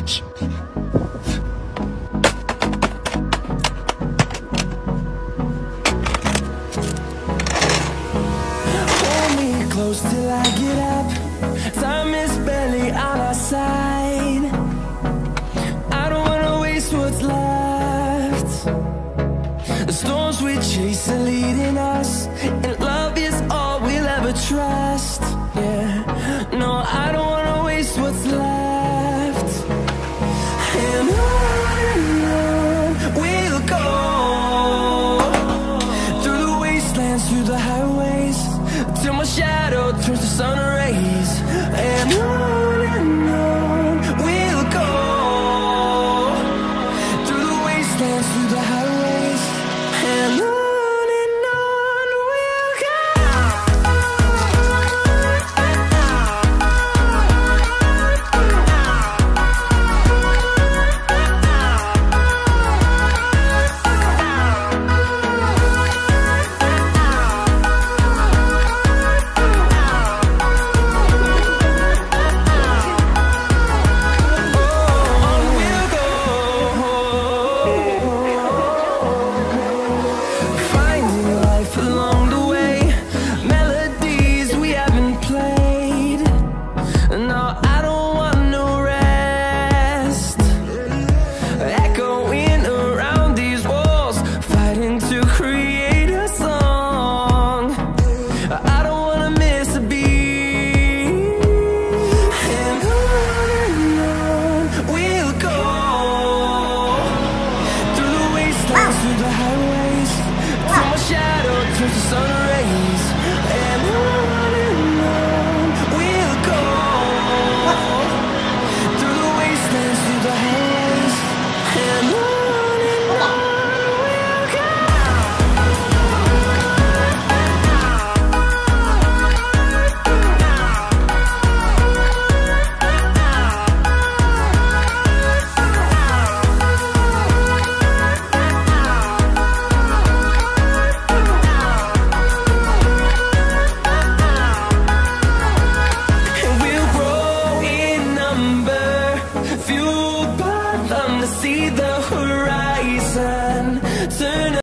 Hold me close till I get up. Time is barely on our side. I don't wanna waste what's left. The storms we chase are leading us, and